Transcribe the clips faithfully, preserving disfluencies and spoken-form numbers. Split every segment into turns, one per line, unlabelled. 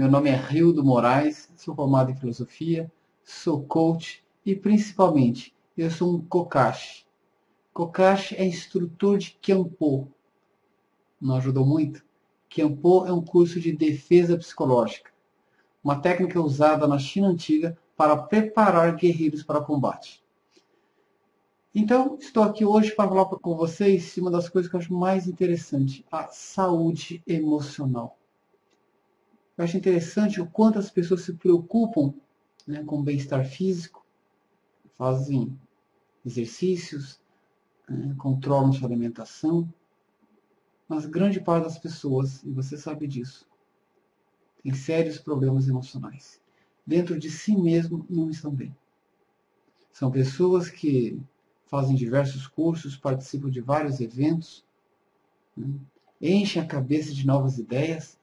Meu nome é Rildo Moraes, sou formado em filosofia, sou coach e, principalmente, eu sou um Kokashi. Kokashi é instrutor de Kempo. Não ajudou muito? Kempo é um curso de defesa psicológica, uma técnica usada na China antiga para preparar guerreiros para combate. Então, estou aqui hoje para falar com vocês de uma das coisas que eu acho mais interessante, a saúde emocional. Eu acho interessante o quanto as pessoas se preocupam, né, com o bem-estar físico, fazem exercícios, né, controlam sua alimentação, mas grande parte das pessoas, e você sabe disso, tem sérios problemas emocionais. Dentro de si mesmo não estão bem. São pessoas que fazem diversos cursos, participam de vários eventos, né, enchem a cabeça de novas ideias,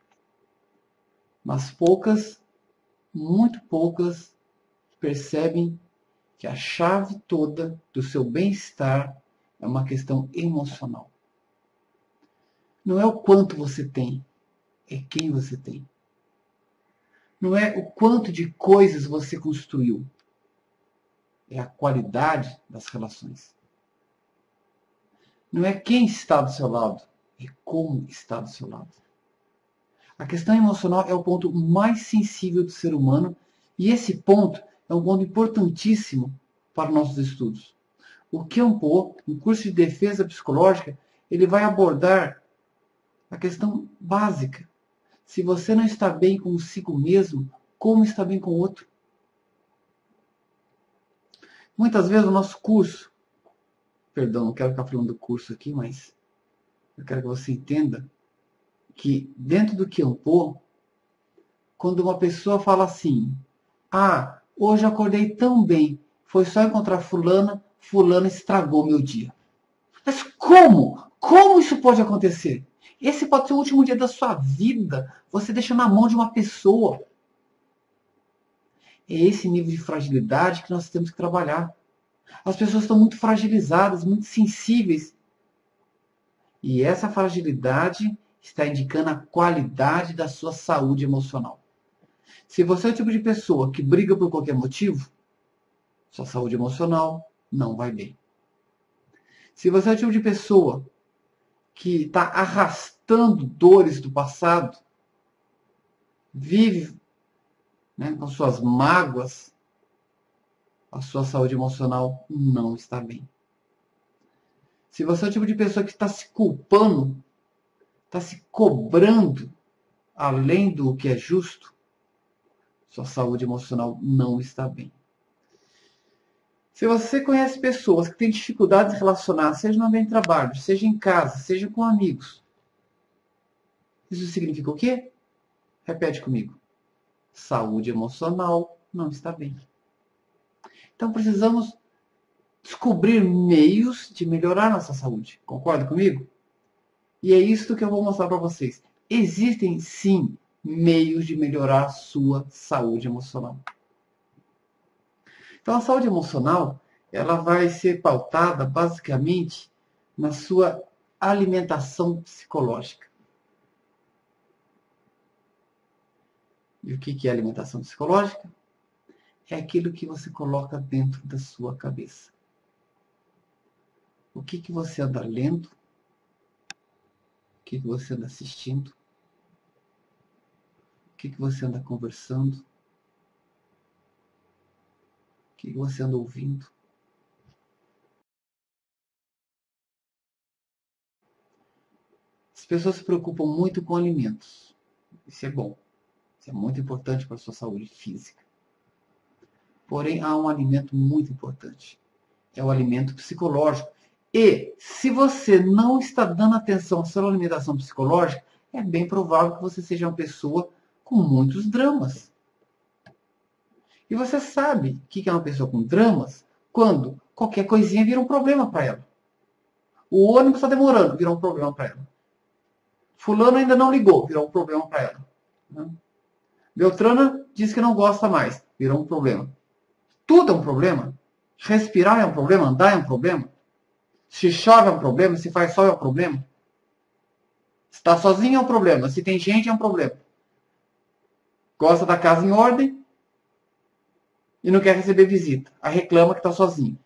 mas poucas, muito poucas, percebem que a chave toda do seu bem-estar é uma questão emocional. Não é o quanto você tem, é quem você tem. Não é o quanto de coisas você construiu, é a qualidade das relações. Não é quem está do seu lado, é como está do seu lado. A questão emocional é o ponto mais sensível do ser humano e esse ponto é um ponto importantíssimo para nossos estudos. O Kempo, um curso de defesa psicológica, ele vai abordar a questão básica. Se você não está bem consigo mesmo, como está bem com o outro? Muitas vezes o nosso curso, perdão, não quero ficar falando do curso aqui, mas eu quero que você entenda que dentro do Kempo, quando uma pessoa fala assim, ah, hoje eu acordei tão bem, foi só encontrar fulana, fulana estragou meu dia. Mas como? Como isso pode acontecer? Esse pode ser o último dia da sua vida, você deixa na mão de uma pessoa. É esse nível de fragilidade que nós temos que trabalhar. As pessoas estão muito fragilizadas, muito sensíveis. E essa fragilidade está indicando a qualidade da sua saúde emocional. Se você é o tipo de pessoa que briga por qualquer motivo, sua saúde emocional não vai bem. Se você é o tipo de pessoa que está arrastando dores do passado, vive, né, com suas mágoas, a sua saúde emocional não está bem. Se você é o tipo de pessoa que está se culpando, está se cobrando além do que é justo, sua saúde emocional não está bem. Se você conhece pessoas que têm dificuldades de relacionar, seja no ambiente de trabalho, seja em casa, seja com amigos, isso significa o quê? Repete comigo. Saúde emocional não está bem. Então precisamos descobrir meios de melhorar nossa saúde. Concorda comigo? E é isso que eu vou mostrar para vocês. Existem sim meios de melhorar a sua saúde emocional. Então a saúde emocional, ela vai ser pautada basicamente na sua alimentação psicológica. E o que é alimentação psicológica? É aquilo que você coloca dentro da sua cabeça. O que, que você anda lendo? O que, que você anda assistindo? O que, que você anda conversando? O que, que você anda ouvindo? As pessoas se preocupam muito com alimentos. Isso é bom. Isso é muito importante para a sua saúde física. Porém, há um alimento muito importante. É o alimento psicológico. E, se você não está dando atenção à sua alimentação psicológica, é bem provável que você seja uma pessoa com muitos dramas. E você sabe o que é uma pessoa com dramas quando qualquer coisinha vira um problema para ela. O ônibus está demorando, virou um problema para ela. Fulano ainda não ligou, virou um problema para ela. Beltrana diz que não gosta mais, virou um problema. Tudo é um problema. Respirar é um problema, andar é um problema. Se chove é um problema, se faz sol é um problema. Se está sozinho é um problema, se tem gente é um problema. Gosta da casa em ordem e não quer receber visita. Aí reclama que está sozinho.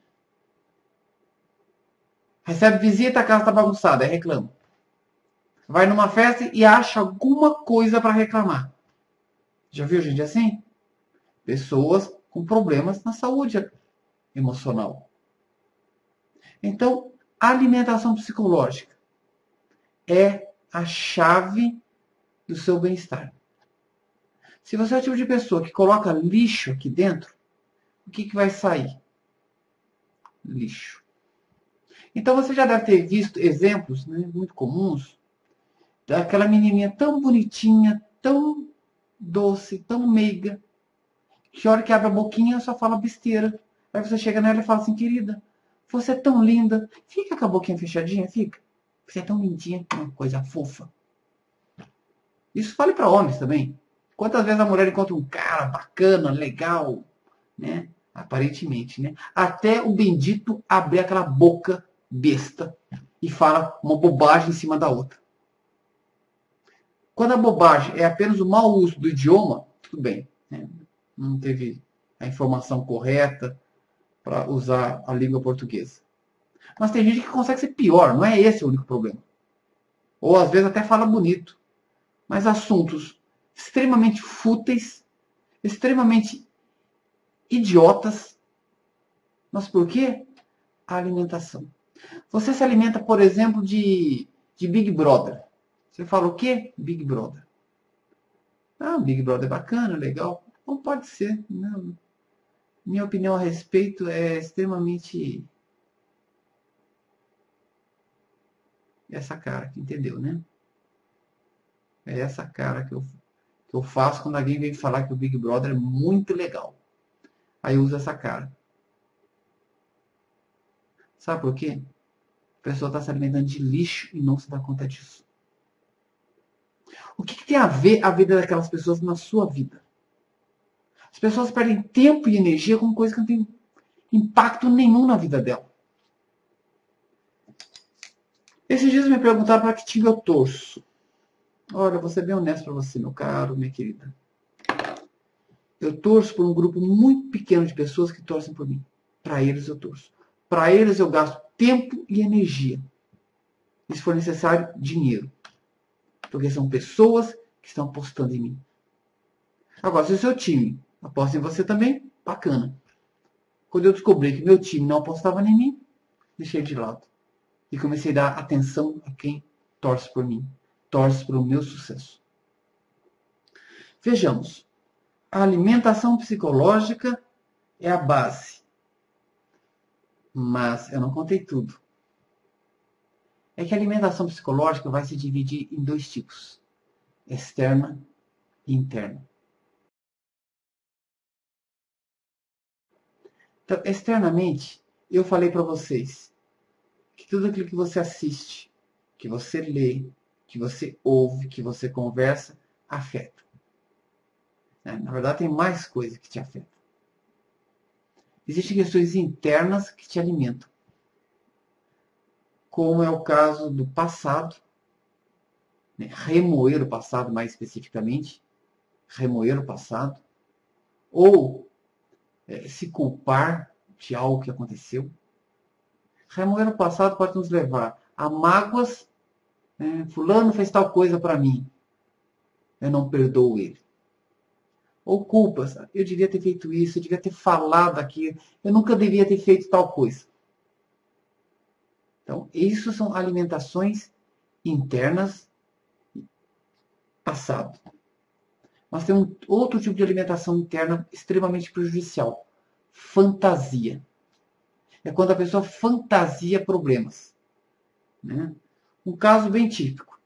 Recebe visita, a casa está bagunçada, aí reclama. Vai numa festa e acha alguma coisa para reclamar. Já viu gente assim? Pessoas com problemas na saúde emocional. Então, a alimentação psicológica é a chave do seu bem-estar. Se você é o tipo de pessoa que coloca lixo aqui dentro, o que, que vai sair? Lixo. Então você já deve ter visto exemplos, né, muito comuns daquela menininha tão bonitinha, tão doce, tão meiga, que a hora que abre a boquinha só fala besteira. Aí você chega nela e fala assim, querida, você é tão linda, fica com a boquinha fechadinha, fica. Você é tão lindinha, uma coisa fofa. Isso vale para homens também. Quantas vezes a mulher encontra um cara bacana, legal, né? Aparentemente, né? Até o bendito abrir aquela boca besta e fala uma bobagem em cima da outra. Quando a bobagem é apenas o mau uso do idioma, tudo bem, né? Não teve a informação correta para usar a língua portuguesa. Mas tem gente que consegue ser pior, não é esse o único problema. Ou às vezes até fala bonito, mas assuntos extremamente fúteis, extremamente idiotas. Mas por quê? A alimentação. Você se alimenta, por exemplo, de, de Big Brother. Você fala o quê? Big Brother. Ah, Big Brother é bacana, legal. Não pode ser. Não. Minha opinião a respeito é extremamente... essa cara que entendeu, né? É essa cara que eu, que eu faço quando alguém vem falar que o Big Brother é muito legal. Aí eu uso essa cara. Sabe por quê? A pessoa está se alimentando de lixo e não se dá conta disso. O que, que tem a ver a vida daquelas pessoas na sua vida? As pessoas perdem tempo e energia com coisas que não têm impacto nenhum na vida dela. Esses dias me perguntaram para que time eu torço. Olha, vou ser bem honesto para você, meu caro, minha querida. Eu torço por um grupo muito pequeno de pessoas que torcem por mim. Para eles eu torço. Para eles eu gasto tempo e energia. E se for necessário, dinheiro. Porque são pessoas que estão apostando em mim. Agora, se o seu time aposta em você também, bacana. Quando eu descobri que meu time não apostava em mim, deixei de lado. E comecei a dar atenção a quem torce por mim. Torce pelo meu sucesso. Vejamos. A alimentação psicológica é a base. Mas eu não contei tudo. É que a alimentação psicológica vai se dividir em dois tipos. Externa e interna. Então, externamente, eu falei para vocês que tudo aquilo que você assiste, que você lê, que você ouve, que você conversa, afeta. Na verdade, tem mais coisa que te afeta. Existem questões internas que te alimentam. Como é o caso do passado, né? Remoer o passado mais especificamente, remoer o passado, ou é, se culpar de algo que aconteceu. Remoer o passado pode nos levar a mágoas, né? Fulano fez tal coisa para mim, eu não perdoo ele. Ou culpas, eu devia ter feito isso, eu devia ter falado aquilo, eu nunca devia ter feito tal coisa. Então, isso são alimentações internas, passado. Mas tem um outro tipo de alimentação interna extremamente prejudicial. Fantasia. É quando a pessoa fantasia problemas. Né? Um caso bem típico.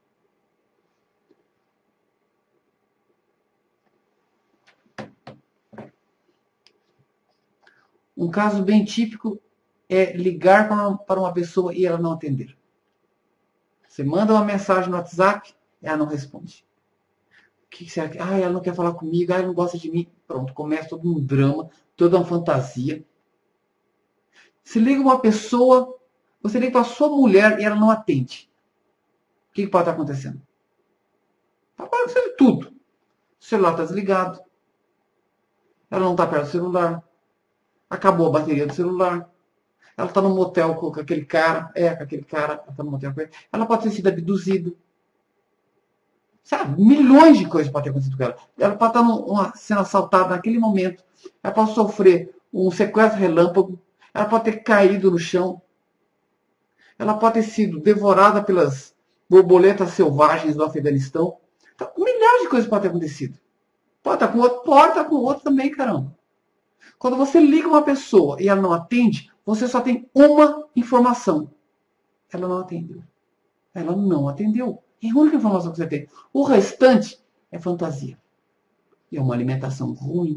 Um caso bem típico é ligar para uma, para uma pessoa e ela não atender. Você manda uma mensagem no WhatsApp, ela não responde. O que será que... Ah, ela não quer falar comigo, ah, ela não gosta de mim. Pronto, começa todo um drama, toda uma fantasia. Se liga uma pessoa, você liga para a sua mulher e ela não atende. O que pode estar acontecendo? Está acontecendo tudo. celular está desligado, ela não está perto do celular, acabou a bateria do celular, ela está no motel com aquele cara, é, com aquele cara, ela está no motel com ele, ela pode ter sido abduzida. Sabe, milhões de coisas podem ter acontecido com ela. Ela pode estar numa, sendo assaltada naquele momento, ela pode sofrer um sequestro relâmpago, ela pode ter caído no chão, ela pode ter sido devorada pelas borboletas selvagens do Afeganistão. Então, milhares de coisas podem ter acontecido. Pode estar com outro, pode estar com outro também, caramba. Quando você liga uma pessoa e ela não atende, você só tem uma informação. Ela não atendeu. Ela não atendeu. É a única informação que você tem. O restante é fantasia. É uma alimentação ruim.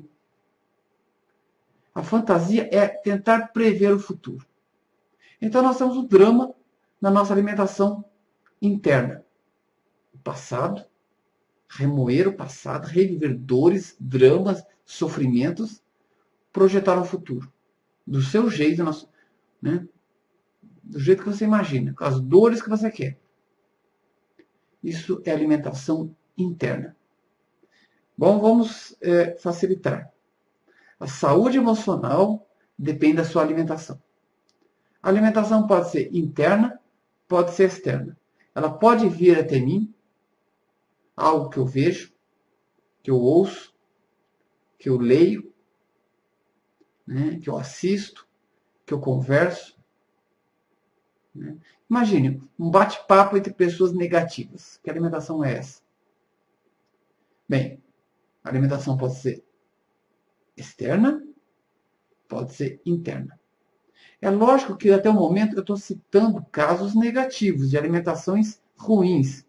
A fantasia é tentar prever o futuro. Então nós temos o drama na nossa alimentação interna. O passado, remoer o passado, reviver dores, dramas, sofrimentos, projetar um futuro. Do seu jeito, né? Do jeito que você imagina, com as dores que você quer. Isso é alimentação interna. Bom, vamos é, facilitar. A saúde emocional depende da sua alimentação. A alimentação pode ser interna, pode ser externa. Ela pode vir até mim, algo que eu vejo, que eu ouço, que eu leio, né, que eu assisto, que eu converso. Né? Imagine um bate-papo entre pessoas negativas. Que alimentação é essa? Bem, a alimentação pode ser externa, pode ser interna. É lógico que até o momento eu estou citando casos negativos de alimentações ruins.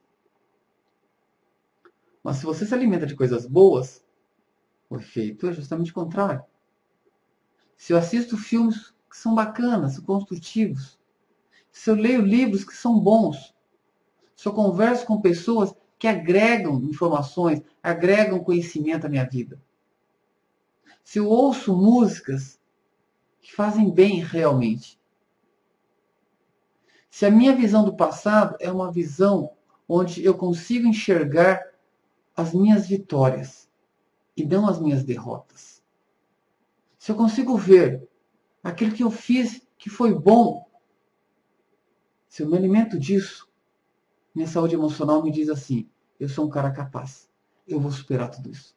Mas se você se alimenta de coisas boas, o efeito é justamente o contrário. Se eu assisto filmes que são bacanas, construtivos, se eu leio livros que são bons, se eu converso com pessoas que agregam informações, agregam conhecimento à minha vida, se eu ouço músicas que fazem bem realmente, se a minha visão do passado é uma visão onde eu consigo enxergar as minhas vitórias e não as minhas derrotas, se eu consigo ver aquilo que eu fiz que foi bom, se eu me alimento disso, minha saúde emocional me diz assim: eu sou um cara capaz, eu vou superar tudo isso.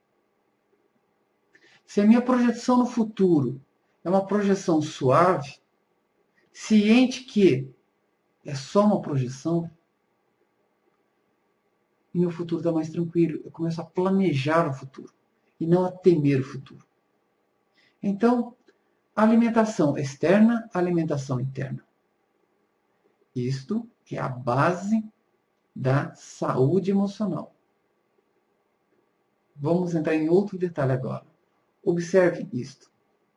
Se a minha projeção no futuro é uma projeção suave, ciente que é só uma projeção, meu futuro está mais tranquilo. Eu começo a planejar o futuro e não a temer o futuro. Então, alimentação externa, alimentação interna. Isto é a base da saúde emocional. Vamos entrar em outro detalhe agora. Observe isto.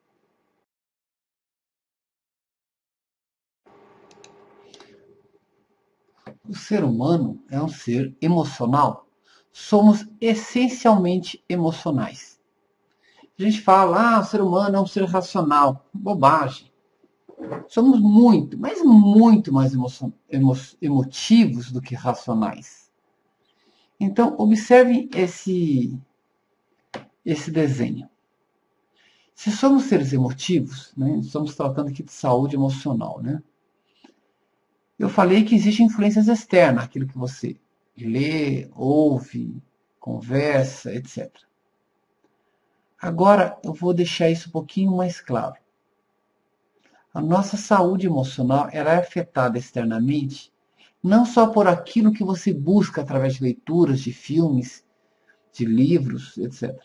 O ser humano é um ser emocional. Somos essencialmente emocionais. A gente fala, ah, o ser humano é um ser racional. Bobagem. Somos muito, mas muito mais emo emo emotivos do que racionais. Então, observe esse, esse desenho. Se somos seres emotivos, né, estamos tratando aqui de saúde emocional, né? Eu falei que existem influências externas, aquilo que você lê, ouve, conversa, etcétera. Agora, eu vou deixar isso um pouquinho mais claro. A nossa saúde emocional ela é afetada externamente, não só por aquilo que você busca através de leituras, de filmes, de livros, etcétera.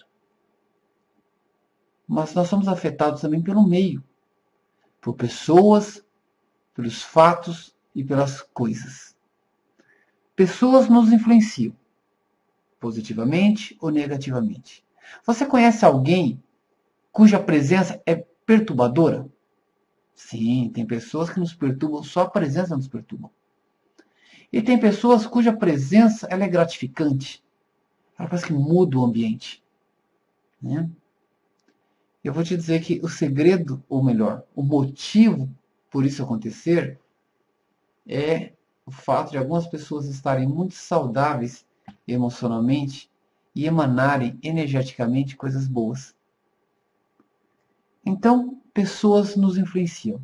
Mas nós somos afetados também pelo meio, por pessoas, pelos fatos e pelas coisas. Pessoas nos influenciam, positivamente ou negativamente. Você conhece alguém cuja presença é perturbadora? Sim, tem pessoas que nos perturbam, só a presença nos perturba. E tem pessoas cuja presença ela é gratificante. Ela parece que muda o ambiente. Né? Eu vou te dizer que o segredo, ou melhor, o motivo por isso acontecer é o fato de algumas pessoas estarem muito saudáveis emocionalmente e emanarem energeticamente coisas boas. Então, pessoas nos influenciam.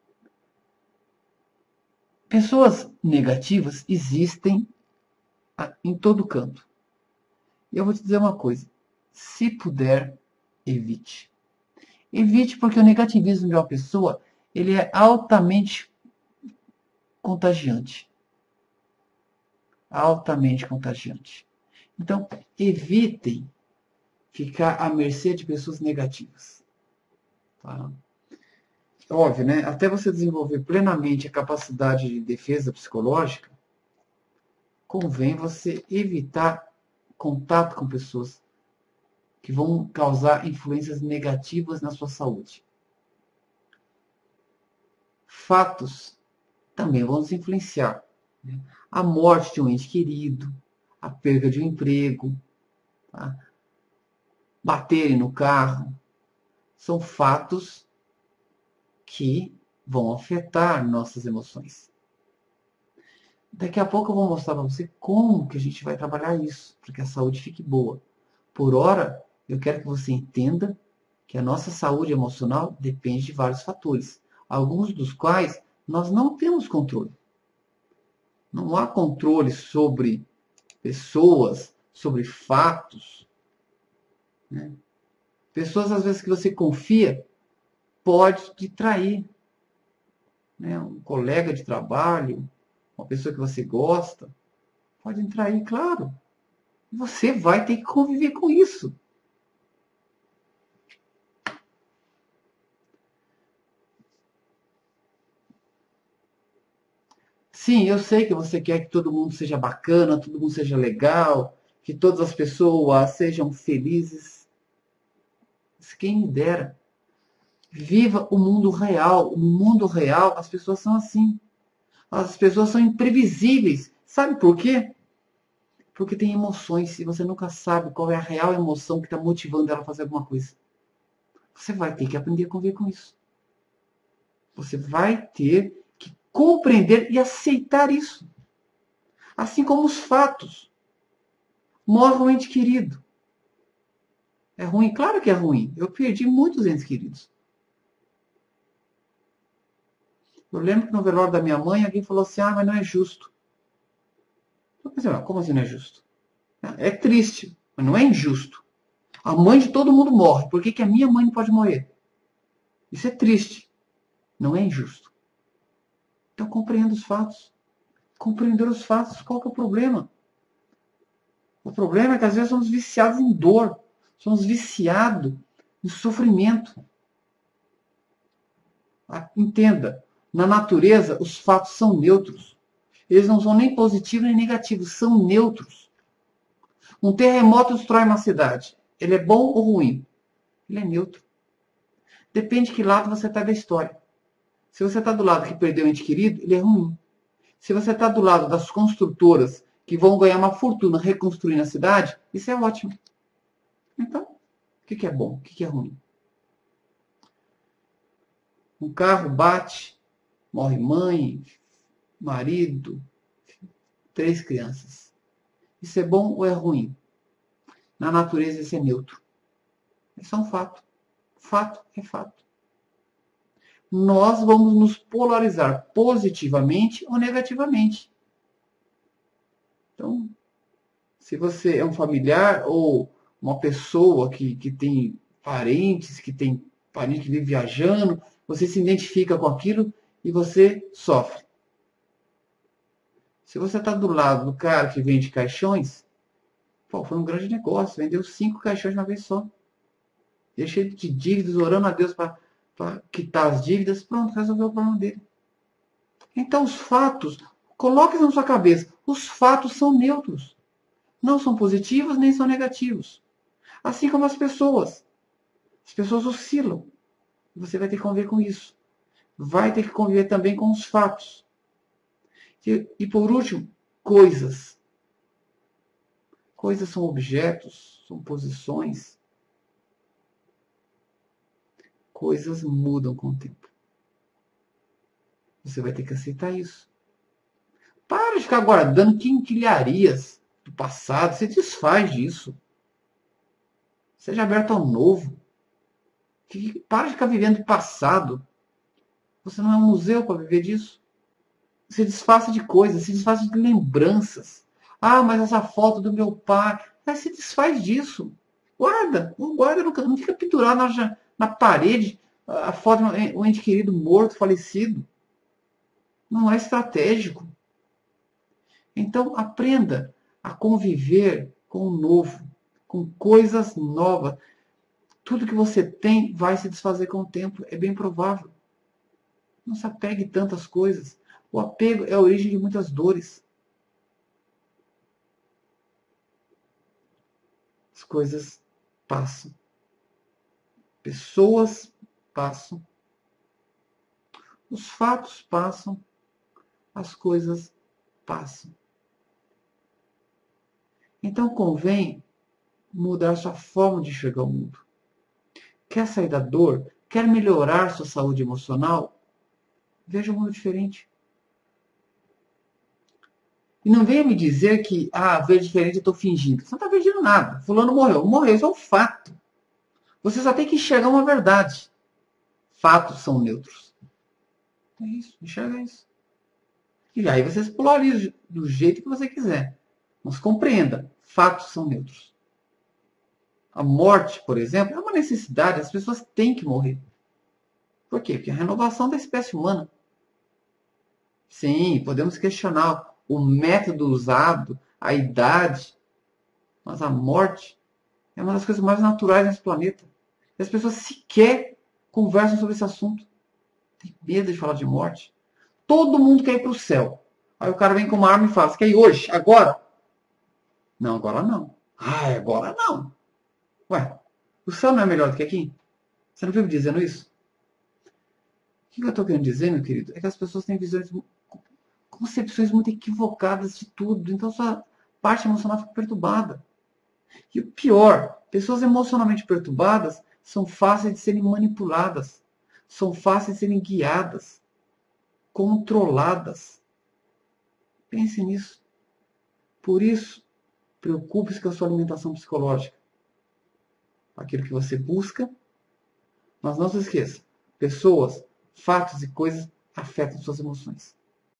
Pessoas negativas existem em todo canto. E eu vou te dizer uma coisa. Se puder, evite. Evite porque o negativismo de uma pessoa, ele é altamente contagiante. Altamente contagiante. Então, evitem ficar à mercê de pessoas negativas. Tá? Óbvio, né? Até você desenvolver plenamente a capacidade de defesa psicológica, convém você evitar contato com pessoas que vão causar influências negativas na sua saúde. Fatos também vão nos influenciar. Né? A morte de um ente querido, a perda de um emprego, tá? Baterem no carro, são fatos que vão afetar nossas emoções. Daqui a pouco eu vou mostrar para você como que a gente vai trabalhar isso, para que a saúde fique boa. Por hora, eu quero que você entenda que a nossa saúde emocional depende de vários fatores, alguns dos quais nós não temos controle. Não há controle sobre pessoas, sobre fatos. Né? Pessoas, às vezes, que você confia, pode te trair. Né? Um colega de trabalho, uma pessoa que você gosta, pode te trair, claro. Você vai ter que conviver com isso. Sim, eu sei que você quer que todo mundo seja bacana, todo mundo seja legal, que todas as pessoas sejam felizes. Mas quem me dera. Viva o mundo real. No mundo real, as pessoas são assim. As pessoas são imprevisíveis. Sabe por quê? Porque tem emoções e você nunca sabe qual é a real emoção que está motivando ela a fazer alguma coisa. Você vai ter que aprender a conviver com isso. Você vai ter que compreender e aceitar isso. Assim como os fatos. Morre um ente querido. É ruim? Claro que é ruim. Eu perdi muitos entes queridos. Eu lembro que no velório da minha mãe, alguém falou assim, ah, mas não é justo. Eu pensei, ah, como assim não é justo? É triste, mas não é injusto. A mãe de todo mundo morre. Por que, que a minha mãe não pode morrer? Isso é triste. Não é injusto. Então compreenda os fatos. Compreender os fatos, qual que é o problema? O problema é que às vezes somos viciados em dor. Somos viciados em sofrimento. Entenda, na natureza os fatos são neutros. Eles não são nem positivos nem negativos, são neutros. Um terremoto destrói uma cidade. Ele é bom ou ruim? Ele é neutro. Depende de que lado você está da história. Se você está do lado que perdeu um ente querido, ele é ruim. Se você está do lado das construtoras que vão ganhar uma fortuna reconstruindo a cidade, isso é ótimo. Então, o que é bom? O que é ruim? Um carro bate, morre mãe, marido, três crianças. Isso é bom ou é ruim? Na natureza isso é neutro. Isso é um fato. Fato é fato. Nós vamos nos polarizar positivamente ou negativamente. Então, se você é um familiar ou uma pessoa que, que tem parentes, que tem parente que vive viajando, você se identifica com aquilo e você sofre. Se você está do lado do cara que vende caixões, pô, foi um grande negócio, vendeu cinco caixões de uma vez só. Ele cheio de dívidas, orando a Deus para quitar as dívidas, pronto, resolveu o problema dele. Então os fatos, coloque isso na sua cabeça, os fatos são neutros. Não são positivos nem são negativos. Assim como as pessoas. As pessoas oscilam. Você vai ter que conviver com isso. Vai ter que conviver também com os fatos. E, e por último, coisas. Coisas são objetos, são posições. Coisas mudam com o tempo. Você vai ter que aceitar isso. Para de ficar guardando quinquilharias do passado. Você desfaz disso. Seja aberto ao novo. Para de ficar vivendo o passado. Você não é um museu para viver disso. Se desfaça de coisas, se desfaça de lembranças. Ah, mas essa foto do meu pai. Mas se desfaz disso. Guarda. Não guarda, não, não fica pendurado na, na parede a foto do ente querido morto, falecido. Não é estratégico. Então, aprenda a conviver com o novo, com coisas novas. Tudo que você tem vai se desfazer com o tempo, é bem provável. Não se apegue tantas coisas. O apego é a origem de muitas dores. As coisas passam. Pessoas passam. Os fatos passam. As coisas passam. Então convém mudar sua forma de enxergar o mundo. Quer sair da dor? Quer melhorar sua saúde emocional? Veja um mundo diferente. E não venha me dizer que, ah, ver diferente eu estou fingindo. Você não está fingindo nada. Fulano morreu. Morreu, isso é um fato. Você só tem que enxergar uma verdade. Fatos são neutros. É isso, enxerga isso. E aí você se polariza do jeito que você quiser. Mas compreenda, fatos são neutros. A morte, por exemplo, é uma necessidade. As pessoas têm que morrer. Por quê? Porque é a renovação da espécie humana. Sim, podemos questionar o método usado, a idade, mas a morte é uma das coisas mais naturais nesse planeta. E as pessoas sequer conversam sobre esse assunto. Tem medo de falar de morte. Todo mundo quer ir para o céu. Aí o cara vem com uma arma e fala, você quer ir hoje? Agora? Não, agora não. Ah, agora não. Ué, o céu não é melhor do que aqui? Você não vive dizendo isso? O que eu estou querendo dizer, meu querido, é que as pessoas têm visões, concepções muito equivocadas de tudo. Então sua parte emocional fica perturbada. E o pior, pessoas emocionalmente perturbadas são fáceis de serem manipuladas. São fáceis de serem guiadas. Controladas. Pense nisso. Por isso, preocupe-se com a sua alimentação psicológica. Aquilo que você busca. Mas não se esqueça. Pessoas, fatos e coisas afetam suas emoções.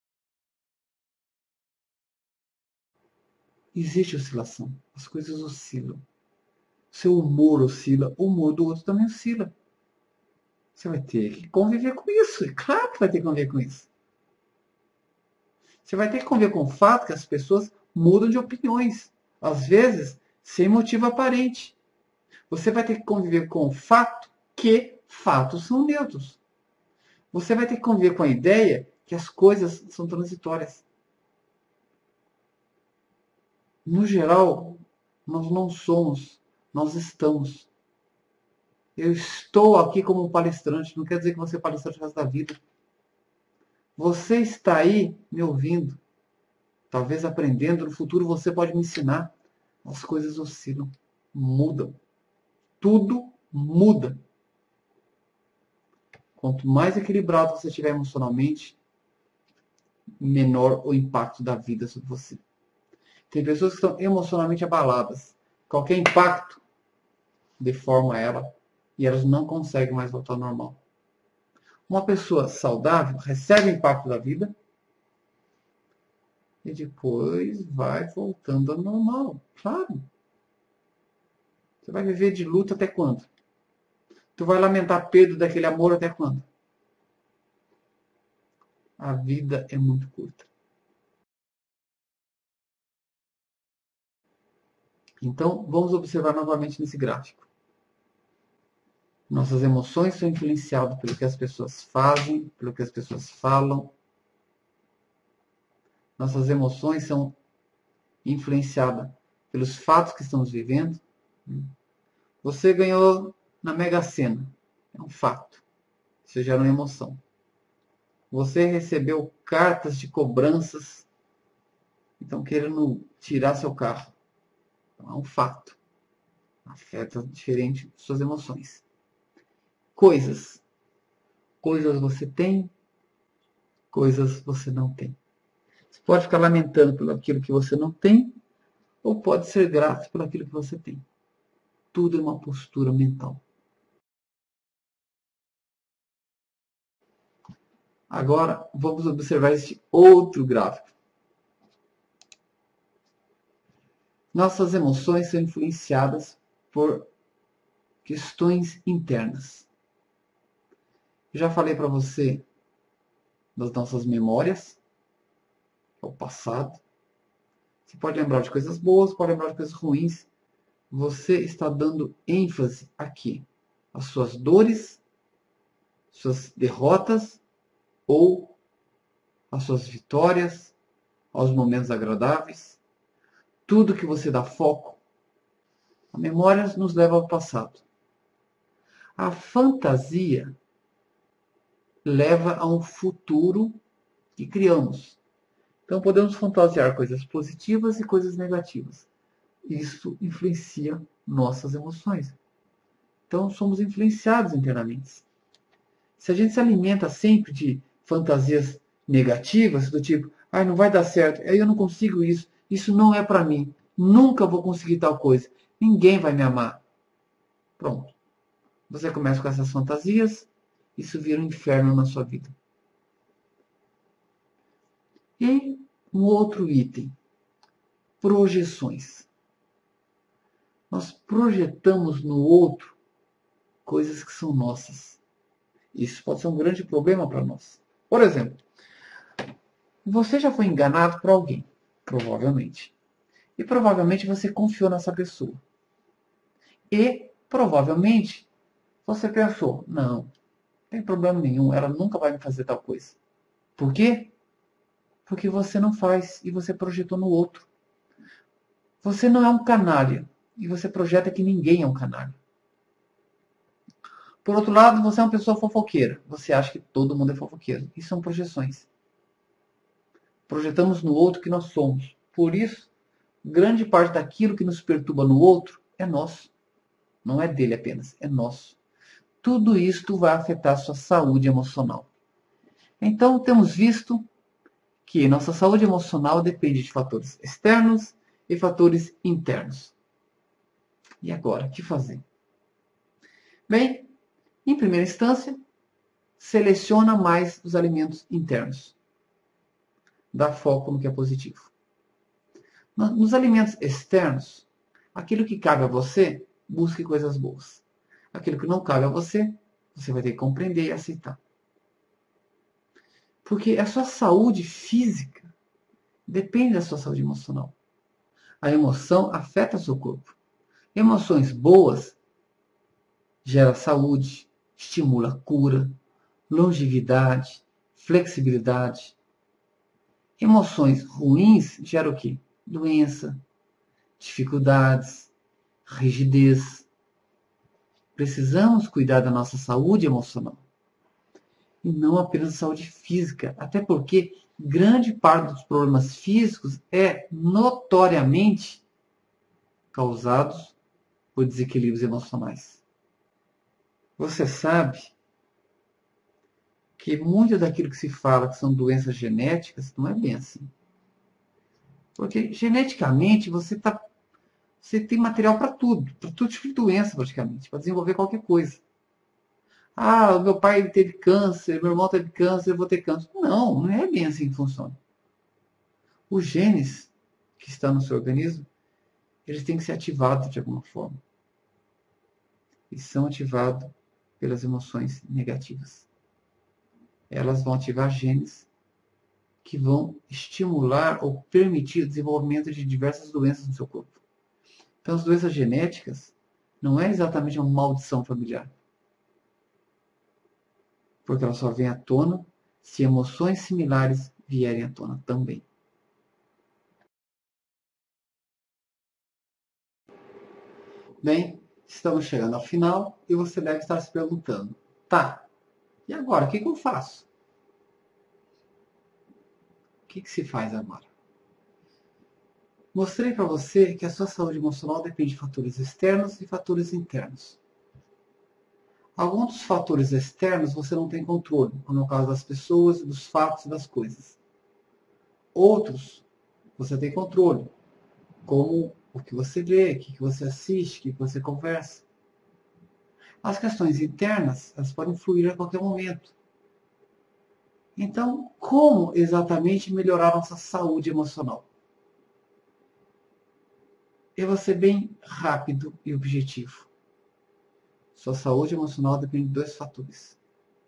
Existe oscilação. As coisas oscilam. Seu humor oscila, o humor do outro também oscila. Você vai ter que conviver com isso. É claro que vai ter que conviver com isso. Você vai ter que conviver com o fato que as pessoas mudam de opiniões. Às vezes, sem motivo aparente. Você vai ter que conviver com o fato que fatos são neutros. Você vai ter que conviver com a ideia que as coisas são transitórias. No geral, nós não somos, nós estamos. Eu estou aqui como palestrante, não quer dizer que você é palestrante o resto da vida. Você está aí me ouvindo, talvez aprendendo, no futuro você pode me ensinar. As coisas oscilam, mudam. Tudo muda. Quanto mais equilibrado você estiver emocionalmente, menor o impacto da vida sobre você. Tem pessoas que estão emocionalmente abaladas. Qualquer impacto deforma ela e elas não conseguem mais voltar ao normal. Uma pessoa saudável recebe o impacto da vida e depois vai voltando ao normal. Claro. Você vai viver de luta até quando? Tu vai lamentar a perda daquele amor até quando? A vida é muito curta. Então, vamos observar novamente nesse gráfico. Nossas emoções são influenciadas pelo que as pessoas fazem, pelo que as pessoas falam. Nossas emoções são influenciadas pelos fatos que estamos vivendo. Você ganhou na Mega Sena. É um fato. Isso gera uma emoção. Você recebeu cartas de cobranças. Estão querendo tirar seu carro. Então, é um fato. Afeta diferente suas emoções. Coisas. Coisas você tem, coisas você não tem. Você pode ficar lamentando pelo aquilo que você não tem, ou pode ser grato pelo aquilo que você tem. Tudo é uma postura mental. Agora, vamos observar este outro gráfico. Nossas emoções são influenciadas por questões internas. Já falei para você das nossas memórias, o passado. Você pode lembrar de coisas boas, pode lembrar de coisas ruins. Você está dando ênfase aqui às suas dores, suas derrotas ou às suas vitórias, aos momentos agradáveis. Tudo que você dá foco, a memória nos leva ao passado. A fantasia leva a um futuro que criamos. Então podemos fantasiar coisas positivas e coisas negativas. Isso influencia nossas emoções. Então somos influenciados internamente. Se a gente se alimenta sempre de fantasias negativas, do tipo, ah, não vai dar certo, aí eu não consigo isso, isso não é para mim, nunca vou conseguir tal coisa, ninguém vai me amar. Pronto. Você começa com essas fantasias, isso vira um inferno na sua vida. E um outro item, projeções. Nós projetamos no outro coisas que são nossas. Isso pode ser um grande problema para nós. Por exemplo, você já foi enganado por alguém, provavelmente. E provavelmente você confiou nessa pessoa. E provavelmente você pensou, não, não tem problema nenhum, ela nunca vai me fazer tal coisa. Por quê? Porque você não faz e você projetou no outro. Você não é um canalha e você projeta que ninguém é um canalha. Por outro lado, você é uma pessoa fofoqueira. Você acha que todo mundo é fofoqueiro. Isso são projeções. Projetamos no outro que nós somos. Por isso, grande parte daquilo que nos perturba no outro é nosso. Não é dele apenas, é nosso. Tudo isto vai afetar a sua saúde emocional. Então, temos visto que nossa saúde emocional depende de fatores externos e fatores internos. E agora, o que fazer? Bem, em primeira instância, seleciona mais os alimentos internos. Dá foco no que é positivo. Nos alimentos externos, aquilo que cabe a você, busque coisas boas. Aquilo que não cabe a você, você vai ter que compreender e aceitar. Porque a sua saúde física depende da sua saúde emocional. A emoção afeta o seu corpo. Emoções boas geram saúde, estimula a cura, longevidade, flexibilidade. Emoções ruins geram o quê? Doença, dificuldades, rigidez. Precisamos cuidar da nossa saúde emocional. E não apenas da saúde física. Até porque grande parte dos problemas físicos é notoriamente causados por desequilíbrios emocionais. Você sabe que muito daquilo que se fala que são doenças genéticas não é bem assim. Porque geneticamente você, tá, você tem material para tudo, para todo tipo de doença praticamente, para desenvolver qualquer coisa. Ah, o meu pai teve câncer, meu irmão teve câncer, eu vou ter câncer. Não, não é bem assim que funciona. Os genes que estão no seu organismo, eles têm que ser ativados de alguma forma. E são ativados pelas emoções negativas. Elas vão ativar genes que vão estimular ou permitir o desenvolvimento de diversas doenças no seu corpo. Então, as doenças genéticas não é exatamente uma maldição familiar. Porque ela só vem à tona se emoções similares vierem à tona também. Bem, estamos chegando ao final e você deve estar se perguntando, tá, e agora, o que, que eu faço? O que, que se faz agora? Mostrei para você que a sua saúde emocional depende de fatores externos e fatores internos. Alguns dos fatores externos você não tem controle, como é o caso das pessoas, dos fatos e das coisas. Outros você tem controle, como o que você lê, o que você assiste, o que você conversa. As questões internas, elas podem fluir a qualquer momento. Então, como exatamente melhorar nossa saúde emocional? Eu vou ser bem rápido e objetivo. Sua saúde emocional depende de dois fatores.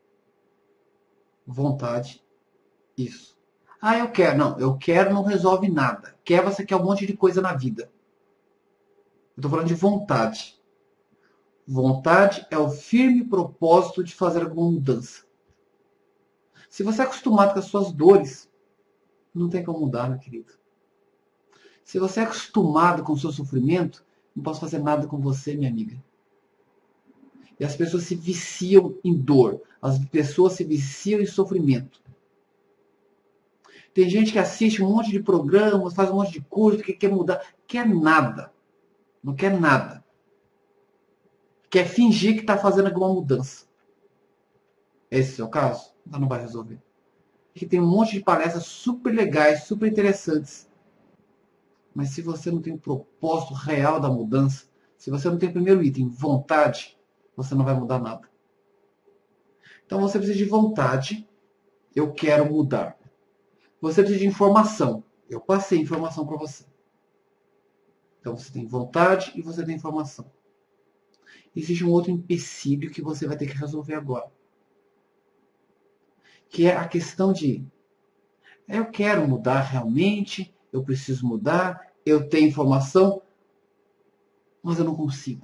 Vontade, isso. Ah, eu quero. Não, eu quero não resolve nada. Quer, você quer um monte de coisa na vida. Eu estou falando de vontade. Vontade é o firme propósito de fazer alguma mudança. Se você é acostumado com as suas dores, não tem como mudar, meu querido. Se você é acostumado com o seu sofrimento, não posso fazer nada com você, minha amiga. E as pessoas se viciam em dor. As pessoas se viciam em sofrimento. Tem gente que assiste um monte de programas, faz um monte de curso, que quer mudar. Quer nada. Não quer nada. Quer fingir que está fazendo alguma mudança. Esse é o seu caso? Então não vai resolver. Porque tem um monte de palestras super legais, super interessantes. Mas se você não tem o propósito real da mudança, se você não tem o primeiro item, vontade, você não vai mudar nada. Então você precisa de vontade. Eu quero mudar. Você precisa de informação. Eu passei informação para você. Então você tem vontade e você tem informação. Existe um outro empecilho que você vai ter que resolver agora. Que é a questão de eu quero mudar realmente, eu preciso mudar, eu tenho informação, mas eu não consigo.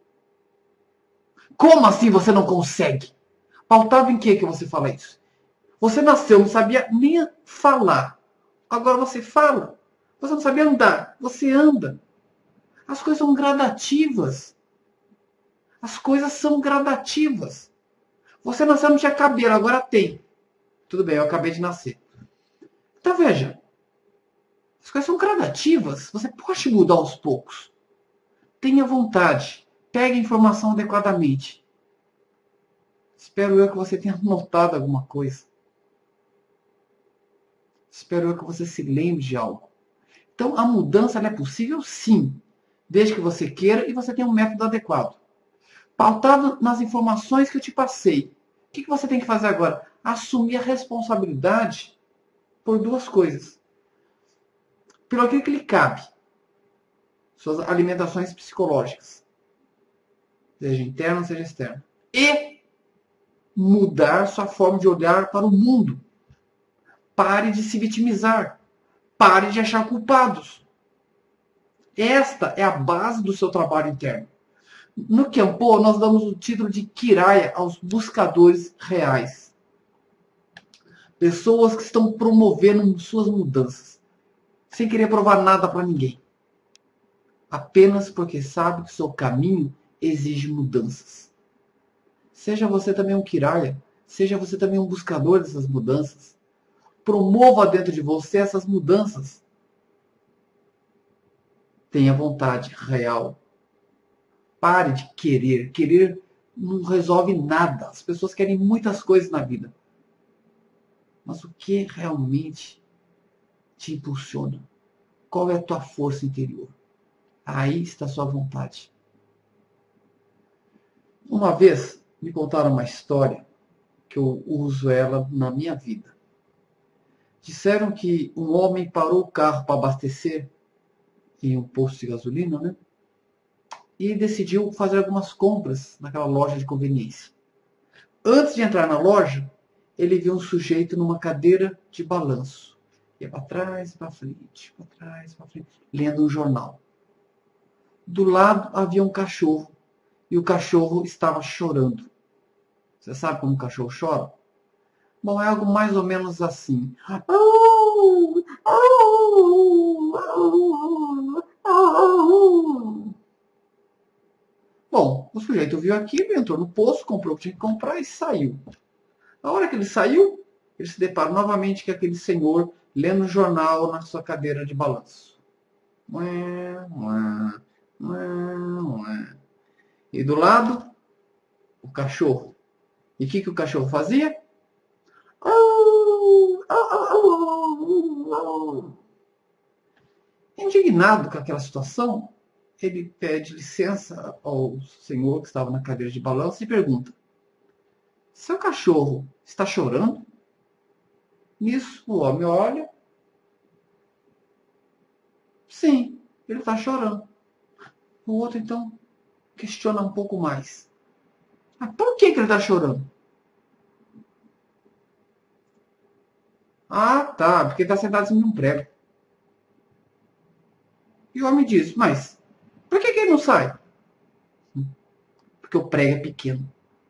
Como assim você não consegue? Pautado em que que você fala isso? Você nasceu, não sabia nem falar. Agora você fala. Você não sabia andar, você anda. As coisas são gradativas. As coisas são gradativas. Você nasceu não tinha cabelo, agora tem. Tudo bem, eu acabei de nascer. Então veja, as coisas são gradativas. Você pode mudar aos poucos. Tenha vontade. Pegue a informação adequadamente. Espero eu que você tenha notado alguma coisa. Espero eu que você se lembre de algo. Então a mudança ela é possível sim, desde que você queira e você tenha um método adequado. Pautado nas informações que eu te passei. O que você tem que fazer agora? Assumir a responsabilidade por duas coisas. Pelo aquilo que lhe cabe. Suas alimentações psicológicas. Seja interna, seja externa. E mudar sua forma de olhar para o mundo. Pare de se vitimizar. Pare de achar culpados. Esta é a base do seu trabalho interno. No Kempo, nós damos o título de Kiraya aos buscadores reais. Pessoas que estão promovendo suas mudanças, sem querer provar nada para ninguém. Apenas porque sabe que seu caminho exige mudanças. Seja você também um Kiraya, seja você também um buscador dessas mudanças. Promova dentro de você essas mudanças. Tenha vontade real. Pare de querer. Querer não resolve nada. As pessoas querem muitas coisas na vida. Mas o que realmente te impulsiona? Qual é a tua força interior? Aí está a sua vontade. Uma vez me contaram uma história que eu uso ela na minha vida. Disseram que um homem parou o carro para abastecer em um posto de gasolina, né? E decidiu fazer algumas compras naquela loja de conveniência. Antes de entrar na loja, ele viu um sujeito numa cadeira de balanço. Ia para trás e para frente, para trás e para frente, lendo um jornal. Do lado havia um cachorro e o cachorro estava chorando. Você sabe como um cachorro chora? Bom, é algo mais ou menos assim. Bom, o sujeito viu aquilo, entrou no posto, comprou o que tinha que comprar e saiu. Na hora que ele saiu, ele se depara novamente com aquele senhor lendo um jornal na sua cadeira de balanço. E do lado, o cachorro. E o que, que o cachorro fazia? Indignado com aquela situação, ele pede licença ao senhor que estava na cadeira de balanço e pergunta: seu cachorro está chorando? Nisso, o homem olha. Sim, ele está chorando. O outro, então, questiona um pouco mais. Ah, por que, que ele está chorando? Ah, tá, porque ele está sentado em cima de um prego. E o homem diz: mas por que, que ele não sai? Porque o prego é pequeno.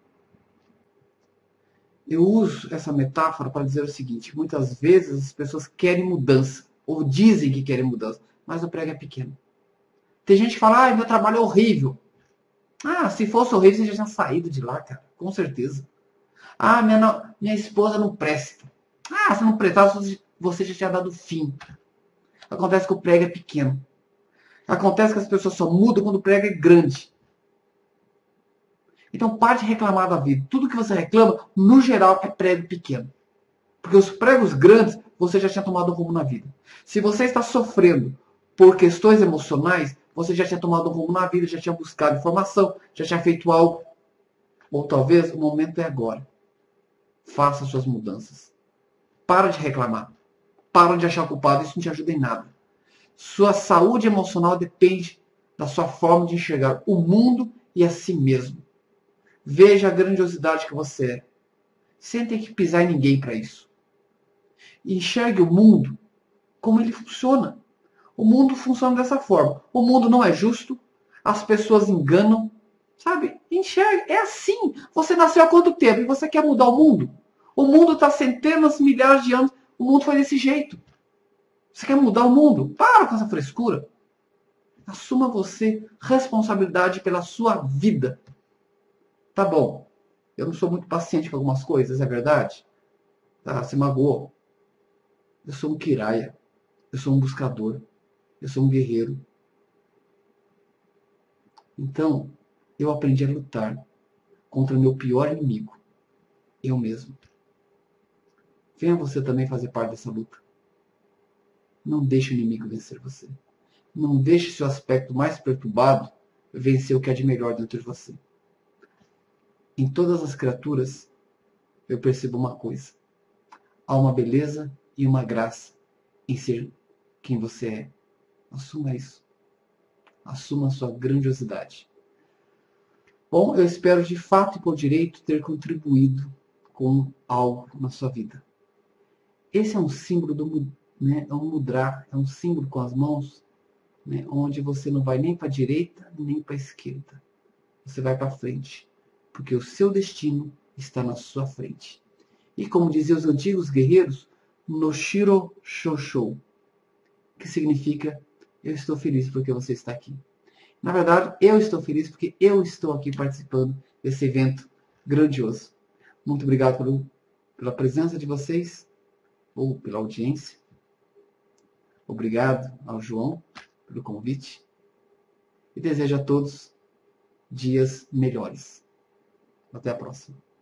Eu uso essa metáfora para dizer o seguinte: muitas vezes as pessoas querem mudança, ou dizem que querem mudança, mas o prego é pequeno. Tem gente que fala: ah, meu trabalho é horrível. Ah, se fosse horrível, você já tinha saído de lá, cara, com certeza. Ah, minha, minha esposa não presta. Ah, se não prestasse, você já tinha dado fim. Acontece que o prego é pequeno. Acontece que as pessoas só mudam quando o prego é grande. Então pare de reclamar da vida. Tudo que você reclama, no geral, é prego pequeno. Porque os pregos grandes, você já tinha tomado rumo na vida. Se você está sofrendo por questões emocionais, você já tinha tomado rumo na vida, já tinha buscado informação, já tinha feito algo. Ou talvez o momento é agora. Faça suas mudanças. Para de reclamar. Para de achar culpado. Isso não te ajuda em nada. Sua saúde emocional depende da sua forma de enxergar o mundo e a si mesmo. Veja a grandiosidade que você é. Sem ter que pisar em ninguém para isso. E enxergue o mundo como ele funciona. O mundo funciona dessa forma. O mundo não é justo. As pessoas enganam. Sabe? Enxergue. É assim. Você nasceu há quanto tempo e você quer mudar o mundo? O mundo está centenas, milhares de anos. O mundo foi desse jeito. Você quer mudar o mundo? Para com essa frescura. Assuma você responsabilidade pela sua vida. Tá bom. Eu não sou muito paciente com algumas coisas, é verdade? Tá, se magoou. Eu sou um Kiraia. Eu sou um buscador. Eu sou um guerreiro. Então, eu aprendi a lutar contra o meu pior inimigo. Eu mesmo. Venha você também fazer parte dessa luta. Não deixe o inimigo vencer você. Não deixe seu aspecto mais perturbado vencer o que há de melhor dentro de você. Em todas as criaturas, eu percebo uma coisa. Há uma beleza e uma graça em ser quem você é. Assuma isso. Assuma a sua grandiosidade. Bom, eu espero de fato e por direito ter contribuído com algo na sua vida. Esse é um símbolo do, né, é um mudra, é um símbolo com as mãos, né, onde você não vai nem para a direita nem para a esquerda. Você vai para frente, porque o seu destino está na sua frente. E como diziam os antigos guerreiros, Noshiro Shoushou, que significa eu estou feliz porque você está aqui. Na verdade, eu estou feliz porque eu estou aqui participando desse evento grandioso. Muito obrigado pelo, pela presença de vocês, ou pela audiência. Obrigado ao João pelo convite. E desejo a todos dias melhores. Até a próxima.